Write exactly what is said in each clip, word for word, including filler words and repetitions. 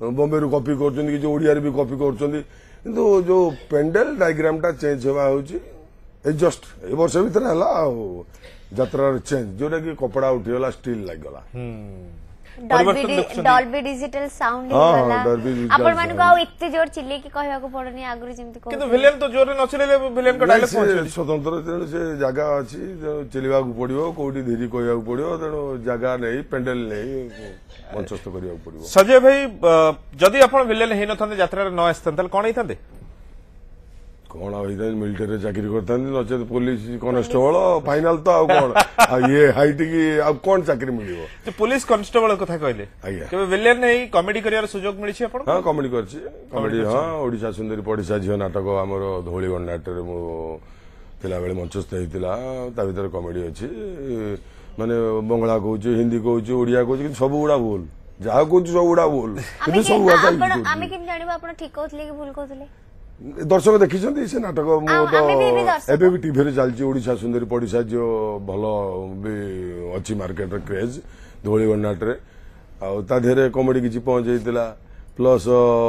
बॉम्बे रू कॉपी करछन कि ओडिया रे भी कॉपी करछन किंतु जो पेंडल डायग्राम टा चेंज होवा होची ए जस्ट ए वर्ष भीतर हला यात्रा चेंज जोटा कि कपड़ा उठिगला स्टील लाग गला डॉल्बी डिजिटल साउंड हेला आपण मानु गाव इत्ते जोर चिल्ले की कहवा को पड़नी आगुरी जेमति को किंतु विलेन तो जोर न चिल्ले विलेन को डायलॉग पहुंचे स्वतंत्र तेणु से जगह अछि चिल्लिबा को पड़ियो कोठी धीरी कहवा को पड़ियो तेणु जगह नै पेंडल नै मंचस्थ करिया को पड़ियो संजय भाई जदी आपण विलेन हे न थांते यात्रा न आस्तंतल कोन हेथांते कौन मिलिटरी चाकरी करता नचे पुलिस कनेस्टेबल फाइनाल तो आउ कौन ये हाइट की आउ कौन चाकरी मिलियो तो पुलिस कनेस्टेबल कथा कहले केबे विलेन नै कॉमेडी करियर सुयोग मिलिछि आपण हां कॉमेडी करछि कॉमेडी हां ओडिशा सुंदरी पडिसा झियो नाटक हमर धोळी नाटक रे मो तिला बेले मंचस्थ हेतिला ता भीतर कॉमेडी अछि माने बंगला कहूछि हिंदी कहूछि ओडिया कहूछि सब गुडा बोल जा कहूछि सब गुडा बोल किंतु सब गुडा आमे किन जानिबा आपण ठीक कहथले कि भूल कहथले दर्शक देखी से नाटक मुझे भी टीवी चलती ओडिशा सुंदरी पड़िशा जो भल भी अच्छी मार्केट क्रेज धोली गणाटे आधे कमेडी किसी पहुंचाई प्लस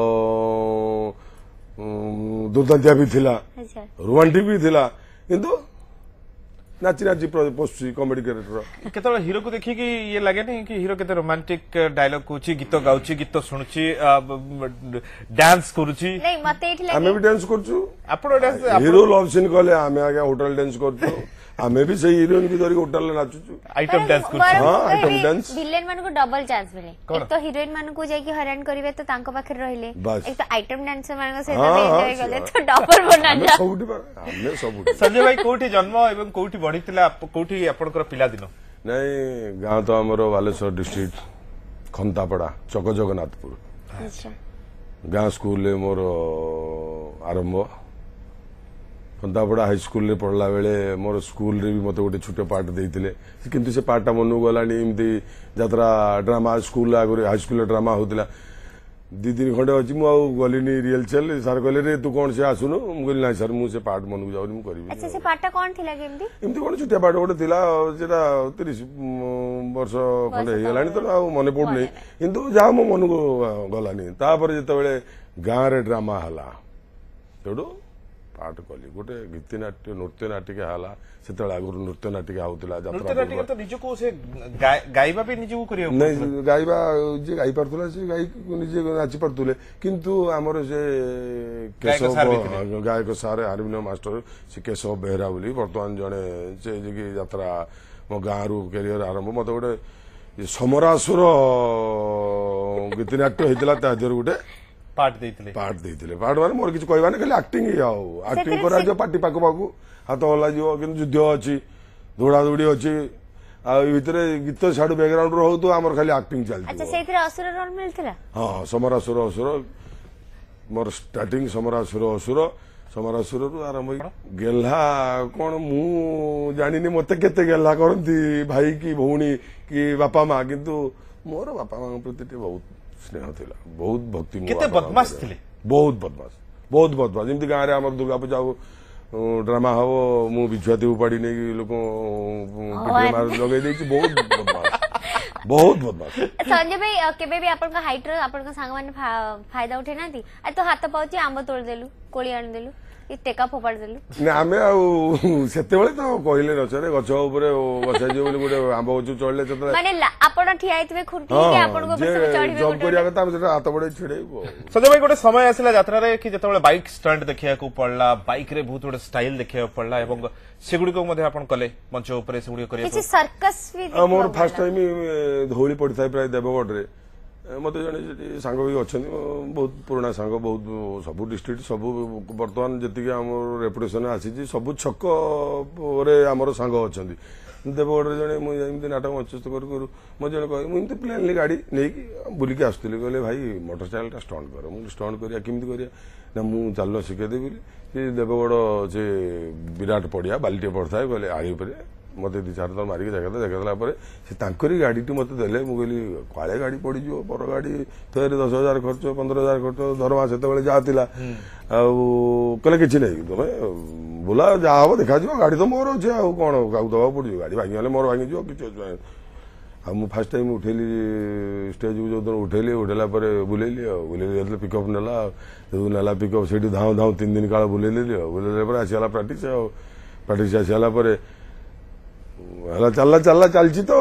दुर्दांतिया भी थिला रोमांटिक भी थिला किंतु नाची नाची पशु कमेडी कैरेक्टर केतବେଳେ हिरो को देखि कि ये लागे नहीं कि हिरो केते रोमांटिक डायलॉग कोची गीत गाउची गीत सुनुची डांस करूची नहीं मते एठी लागे हमें भी डांस करछु आपण डांस हीरो लव सीन कहले हमें आगे होटल डांस करछु हमें भी सही हीरोइन की धरी होटल नाचुछु आइटम डांस करछु हां आइटम डांस विलेन मान को डबल चांस मिले एक तो हीरोइन मान को जाई कि हैरान करिवे तो तांको पाखर रहिले एक तो आइटम डांसर मान को से एंजॉय करले तो डबल बना जा सबुटी हमें सबुटी संजय भाई कोठी जन्म एवं कोठी बढ़ितला कोठी आपनकर पिला दिन नहीं गांव तो हमरो बालेश्वर डिस्ट्रिक्ट खंतापड़ा चक जगन्नाथपुर अच्छा गांव स्कूल ले मोर आरंभ खंतापड़ा हाई स्कूल रे पढ़ला बेले मोर स्कूल रे भी मते गोटे छोटे पार्ट देइतिले किंतु से पार्टा मनु गलानी इमती यात्रा ड्रामा स्कूल आगरे हाई स्कूल ड्रामा होतिला दी दिन खंडे अछि मु गलिनी रियल चल सर कहले रे तू कोन से आसुनु मु कहली ना सर मु से पार्ट मनु जाउनी मु करबी अच्छा से पार्टा कोन थिला केमती इमती कोन छोटे पार्ट गोटे थिला जेटा तीस वर्ष खंडे हे गलानी तो आ मने पड़ नै किंतु जा मो मनु गलानी तापर जेते बेले गां रे ड्रामा हला तेडो पाठ कली गोटे गीति नाट्य नृत्य नाटिका हाला से आगुरी नृत्य नाटिका होता नृत्य नाटिका तो निजको से गाइबा भी निजको करियो नहीं गाइबा जे गाई पारथुला से गाई निजे नाची पारथुले किंतु हमर से केशव गायक सारे हारमोनियम मास्टर से केशव बेहरा बोली वर्तमान जने से जे यात्रा मो गाँ रु कैरियर आरंभ मत गोटे समरासुर गीति नाट्य होता तादेर गोटे पार्ट देइतिले पार्ट देइतिले पार्ट माने मोर किछ कहबा नै खाली एक्टिंग ही आउ एक्टिंग करा जो पार्टी पाको पाको हाथ हला जीव किंतु युद्ध अछि दौड़ा दौड़ी अछि आ भीतर गीत साडू बैकग्राउंड रहउ तो हमर खाली एक्टिंग चलती अच्छा सेथरे असुर रोल मिलथिला हां समरासुर असुर मोर स्टार्टिंग समरासुर असुर समरासुर रु आरंभ गेल्हा कोन मु जानिनी मते केते गेल्हा करंती भाई की भौणी की बापा मां किंतु मोर बापा मां प्रति बहुत स्नेह थिला बहुत भक्ति केते बदमाश थिले बहुत बदमाश बहुत बदमाश जेमती गाँव में आम दुर्गा पूजा ड्रामा हम मु बिछुआती उपाड़ी नहीं लोक लगे बहुत बदमाश बहुत बदमाश संजय भाई केबे भी आपन का हाइट रो आपन का सांग माने फायदा उठे नाती आ तो हाथ पाउची आंब तोड़ देलु कोली आन देलु ई टेका फोपाड़ देलु ना आमे आ सेते बेले तो कहले नचरे गछ ऊपर बसाई जे बोली गोटे आंब गछ चढ़ले सेते माने आपन ठिया आइतबे खुंटी के आपन को ऊपर चढ़िबे जॉब करिया कता हम सेटा हाथ बडे छिड़ेबो संजय भाई गोटे समय आसिला यात्रा रे कि जतबेले बाइक स्टंट देखिया को पड़ला बाइक रे बहुत गोटे स्टाइल देखिया पड़ला एवं सेगुडी को मध्ये आपन कले मंच ऊपर सेगुडी करिया किछि सर्कस भी मोर फर्स्ट टाइम धौली पड़ता प्राय देवगढ़ रे मत जन सांग भी अच्छा बहुत पुराना सांग बहुत सब डिस्ट्रिक्ट सब बर्तमान जी आम रेपुटेसन आसी सब छक आमर सांग अच्छा देवगढ़ जड़े मुझे नाटक मंचस्थ करूँ मत जन कह मुझे प्लेनली गाड़ी नहीं बुलिकी आसुली कहले भाई मोटरसाइकेल स्टंट कर मुझे स्टंट करिया केमती करिया ना मुझे चाल शिखेदेवी बोली देवगढ़ से विराट पड़िया बाल्टी पड़ता है कहले आड़ी पर मत दी चार थर मारिक देखा देखला से गाड़ी मत देले मुझे काले गाड़ी पड़ जाओ पर गाड़ी फेर दस हजार खर्च पंद्रह हजार खर्च दरमा से जाता कहले कि नहीं तुम बोला जहाँ हम देखा गाड़ी तो मोर अच्छे कौन क्या दवा पड़ गाड़ी भांगी गले मोर भांगी कि मु फास्ट टाइम उठेली स्टेज को जो उठेली उठेला बुलेली बुलेली पिकअप नेला नेला पिकअप से धाऊ धाऊ तीन दिन काल बुलेली बुलेला आसला प्राक्ट प्राक्ट आसला चलला चलला चलची तो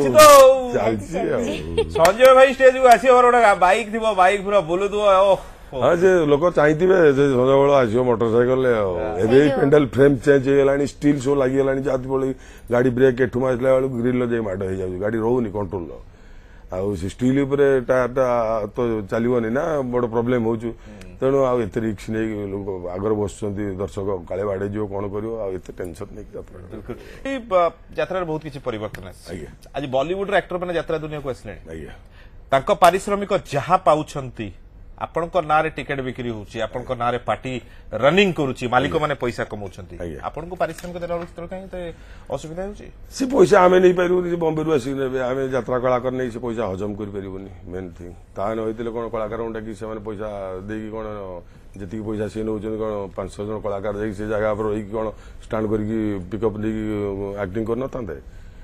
संजय भाई स्टेज को आसी बाइक थी बाइक पूरा बुलुथो हाँ जे लोक चाहिए संजय बल आस मोटरसाइकेल एवं पेंडल फ्रेम चेंज होगा स्टील शो लगिगला जाती बड़ी गाड़ी ब्रेक एठू मारला बेलू ग्रिल जाए माड़ हो जाए गाड़ी रोनी कंट्रोल आउ स्टील टायरटा तो चलनी ना बड़ प्रोब्लेम हो तेणु आते रिक्स नहीं लोग आगर बस दर्शक काले बाड़े जो कौन कर टेंशन नहीं यात्रा बहुत किसी परिवर्तन आज बॉलीवुड एक्टर मैंने यात्रा दुनिया को आसिले पारिश्रमिक जहाँ पाउछंती आपण ना टिकेट बिक्री होची आपण ना पार्टी रनिंग करूची मालिक माने पैसा कमाउछंती आपण को पारिश्रमिक देला बेलू कहीं असुविधा होची से पैसा आमे नहीं पारू बॉम्बे रु आसी नेबे आमे यात्रा कलाकार नहीं से पैसा हजम कर परिबनी मेन थिंग ता न होइतिले कोन कलाकार उंडा कि से माने पैसा देकी कोन जति पैसा से नउछन कोन पांच छह जन कलाकार जाई से जगह पर रही कोन स्टैंड करके पिकअप नहीं एक्टिंग करना तांते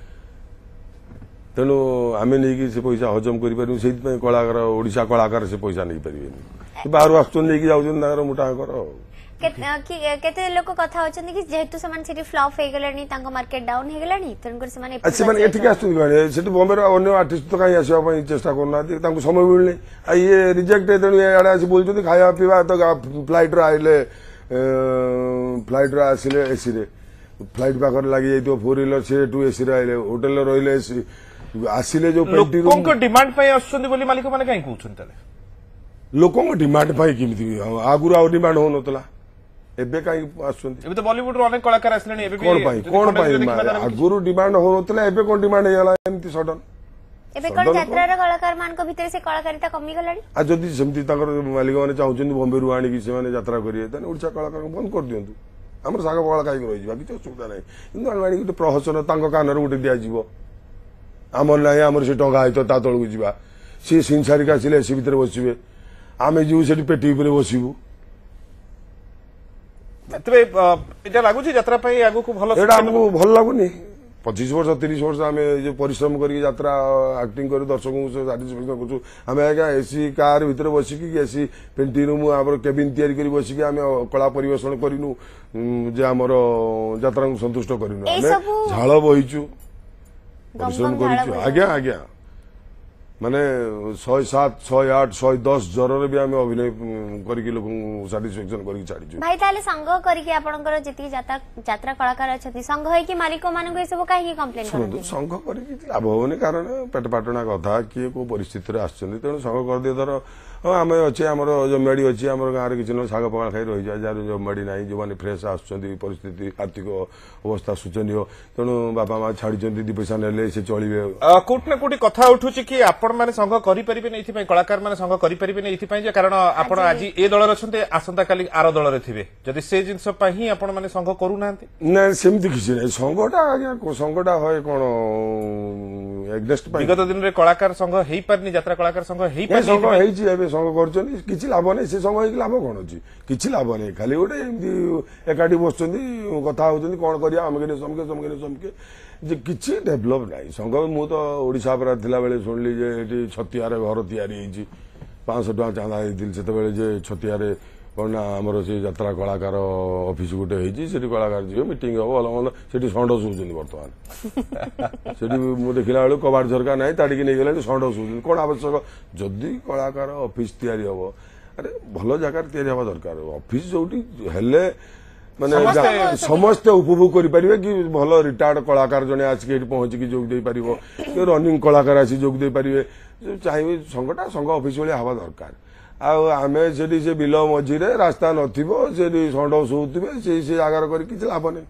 तेणु आम नहीं से पैसा हजम कर से कलाकार ओडिशा कलाकार से पैसा नहीं पारे बाहर आसुन मोटा कर केते लोक कथा होचंदी कि जेहेतु समान सिटी फ्लॉप हे गेलानी तांको मार्केट डाउन हे गेलानी तनकर समान अच्छा माने एठी आसुन गणे सेठी बॉम्बे रो अन्य आर्टिस्ट तो काई आसीबा पई चेष्टा करना तांको समय मिलने आ ये रिजेक्ट तेणु एडा आसी बोलचंदी खाया पीवा तो फ्लाइट रो आइले फ्लाइट रो आसिले एसी रे फ्लाइट पाकर लागि जाइतो फोर व्हीलर से टू एसी रे आइले होटल रहिले एसी आसिले जो लोक डिमांड पे आसुंदी बोली मालिक माने काई कहउछन तले लोक डिमांड पे किमिति आगुर आ डिमांड हो नतला एबे काई आसुंदी एबे तो बॉलीवुड रो अनेक कलाकार आसलेनी एबे कोन पाई कोन पाई आगुर डिमांड हो नतला एबे कोन डिमांड हेला एमति सडन एबे कोन यात्रा रो कलाकार मान को भीतर से कलाकारिता कमी गलानी आ जदी सेमति ताकर मालिक माने चाहुचंदी बॉम्बे रु आनी कि से माने यात्रा करिए तने ओडिसा कलाकार को बंद कर दियंतु हमर सागा बगाल काई रहि जिबा कि सुविधा नै किंतु अनवाणी गुटे प्रहसन तांको कानर गुटे दिया जिवो आमर ना आमर से टंका है तो ता तल को जीवा सी सिंसारिक आसिले सी भितर बसिबे आमे जीव सेठी पेटी ऊपर बसिबू तबे एटा लागुची यात्रा पई आगु को भलो एटा हमको भल लागुनी पच्चीस वर्ष तीस वर्ष आमे जो परिश्रम करी यात्रा एक्टिंग करी दर्शकों को सैटिस्फैक्शन करछु आमे आगा एसी कार भितर बसिकी कि एसी पेंटी रूम आबर केबिन तयारी करी बसिकी आमे कला परिवेषण करिनु जे हमर यात्रा को संतुष्ट करिनु आमे झाळ बहिचु परिश्रम कर आज्ञा आज्ञा माने शहे सात शहे आठ शहे दस जर भी आम अभिनय करके लोक साटिस्फैक्शन करके छाड़ी भाई ताले संग करके आपनकर जति यात्रा यात्रा कलाकार अच्छी संग है कि मालिक मान सब कहीं कम्प्लेन करते संघ करके लाभ होनी कारण पेट पाटना कथा किए को परिस्थिति आसुँच तेणु संघ करदे धर हाँ आम अच्छे आम जमाड़ी अच्छी आम गाँव में किसी शाग पकाड़ खाई रही जाए जार जमाड़ी ना जो मैंने फ्रेश आसुँच परिस्थिति आर्थिक अवस्था शोचनीय तेणु बापा माँ छाड़ी दी पैसा ने से चलिए कोट ना कोटी कथा उठू कि आपण मैंने संघ करें कलाकार मैंने संघ करें कारण आपण आज ए दल अच्छे आसंता काली आर दल थे जदि से जिनस ही आपण मैंने संघ करूना ना सेमती किसी ना संघटा आज्ञा संघटा है कौन एग्नेस्ट विगत दिन में कलाकार संघ हो पारनी यात्रा कलाकार संघ हो संघ हो संघ कर लाभ नहीं से संघ लाभ कौन अच्छी किसी लाभ नहीं खाली गोटे एमती एकाठी बस कथा होती कौन कर अमके समके समके समके किसी डेभलप ना संघ मु तो ओडिशा पर थिला बेले शुणिली जे छतियार घर तैयारी पांच टका चांदा होती जे छतियार कौन ना आमर से यात्रा कलाकार ऑफिस गोटे होती कलाकार जी मीटिंग हम भल भल से षंड शुचुं बर्तमान से मुझे देखला बेलू कबाड़ झरका ना ताड़िकी नहीं गला षंड शुचुं कौन आवश्यक जदि कलाकार ऑफिस तैयारी हम अरे भल जगार तैयारी हवा दरकार ऑफिस जो हेले माने समस्ते उपभोग करें कि भल रिटायर्ड कलाकार जड़े आसिक पहुंचिक जोग दे पार रनिंग कलाकार आसी जोग दे पारे चाहिए संघटा संघ ऑफिस भाई हवा दरकार आमे से से बिल मझीरे रास्ता नथिबो से षंड शोथे से से आगार कर किसी लाभ नहीं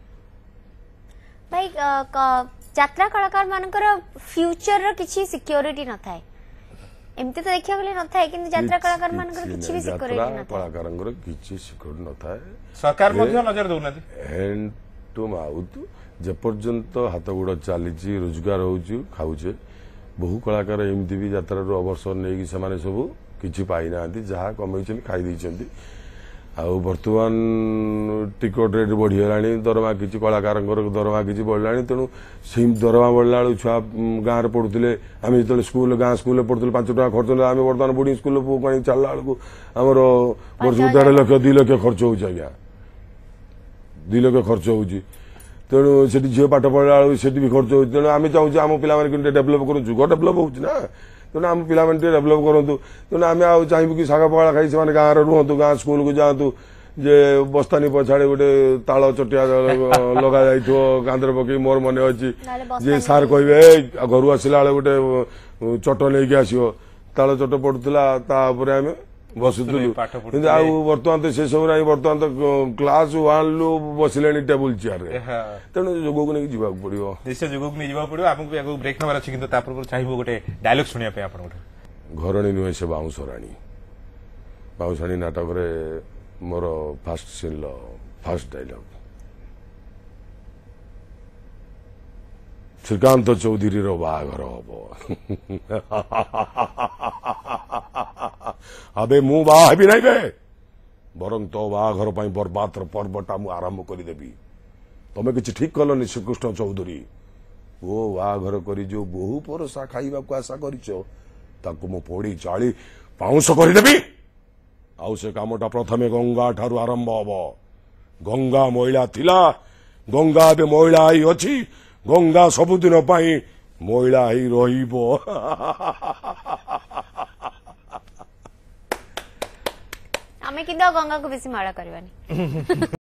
भाई यात्रा कलाकार मानकर फ्यूचर रो किछि सिक्योरिटी न थाए एमती तो देखिया गले न थाए किंतु यात्रा कलाकार मानकर किछि भी सिक्योरिटी न थाए कलाकारंगर किछि सिक्योरिटी न थाए सरकार मध्य नजर दउनाती हैंड टू माउथ जे पर्यंत हाथ गोड़ चली रोजगार होउछु खाउछे बहु कलाकार एमती भी यात्रा रो अवसर नै कि समाने सब किछि पाई नांती जहा कमैछन खाई दैछंती आउ बर्तमान टिकट रेट बढ़ीगलानी दरमा किसी कलाकार दरमा किसी बढ़लानी तेणु से दरमा बढ़ला बेलू छुआ गाँव में पढ़ुले आम जो स्कूल गाँ स्कूल पढ़ुले पांच टाँग खर्च आम बर्तमान बोर्डिंग स्कूल पुओ पानी चलला बेलू आमर वर्ष देढ़ लक्ष दुई लक्ष खर्च हो दुई लक्ष खर्च हो तेणु से झील पाठ पढ़ला बेलू से भी खर्च हो तेणु आम चाहूँ आम पे डेभलप करूँ जुग डेभलप हो तेणु आम पे डेभलप करूँ तेणु आम आ चाहबू कि शाग पखाड़ खाई से गाँव में रुहतु गाँ स्कूल को जातु जे बस्तानी पछाड़े गोटे ताल चटिया लगा जाइथ कांधर पकई मोर मन अच्छी जे सार कहे घर आसला गोटे चट नहीं आसो ताल चट पड़ूला आम बसुलु बर्तमान तो से सब ना बर्तमान तो क्लास वन लु बसिले टेबुल चेयर तेणु जोग को नहीं जावाक पड़ो निश्चय जोग को नहीं जावाक पड़ो आमको ब्रेक नबार अच्छी कि चाहिए गोटे डायलॉग शुणा घरणी नुहे से बाउंसराणी बाउंसराणी नाटक मोर फास्ट सीन लो फास्ट डायलॉग श्रीकांत चौधरी रो बाघर हम अबे मु बाहबी नहीं बे बरं तो बाघर बर्बाद पर्वटा मु आरंभ करदेवी तमें किसी ठीक कलनि श्रीकृष्ण चौधरी वो बाघर कर जो बहु परसा खाइबा को आशा कर पोड़ी चाली पाउंस करदेवी आउ से कामटा प्रथमे गंगा ठारू आरंभ हम गंगा महिला थिला गंगा ए महिला ही अच्छी गंगा सबुदिन महिला ही रहिबो आमे किंतु गंगा को बेसी माड़ा करबानी